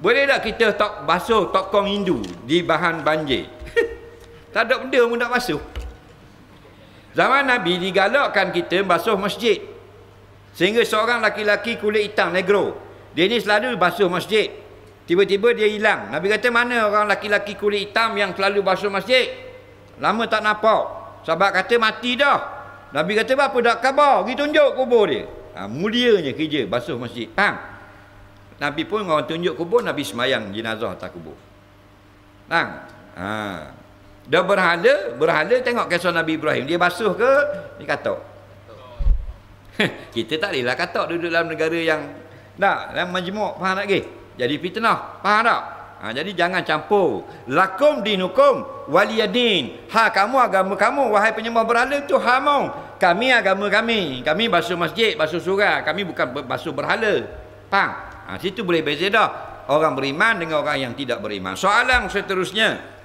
Boleh tak kita basuh tokong Hindu di bahan banjir? Tak ada benda pun nak basuh. Zaman Nabi digalakkan kita basuh masjid. Sehingga seorang laki-laki kulit hitam, negro, dia ni selalu basuh masjid. Tiba-tiba dia hilang. Nabi kata, mana orang laki-laki kulit hitam yang selalu basuh masjid? Lama tak nampak. Sahabat kata, mati dah. Nabi kata, apa dak khabar? Pergi tunjuk kubur dia. Mulianya kerja basuh masjid. Faham? Nabi pun orang tunjuk kubur, Nabi semayang jenazah atas kubur. Faham? Dia berhala tengok kisah Nabi Ibrahim. Dia basuh ke? Dia katok. Kita tak bolehlah katok duduk dalam negara yang dalam majmuk. Faham tak ke? Jadi fitnah. Faham tak? Jadi jangan campur. Lakum dinukum waliyadin. Kamu agama kamu, wahai penyembah berhala, tu hamu. Kami agama kami. Kami basuh masjid, basuh surau. Kami bukan basuh berhala. Faham? Situ boleh beza dah orang beriman dengan orang yang tidak beriman. Soalan seterusnya,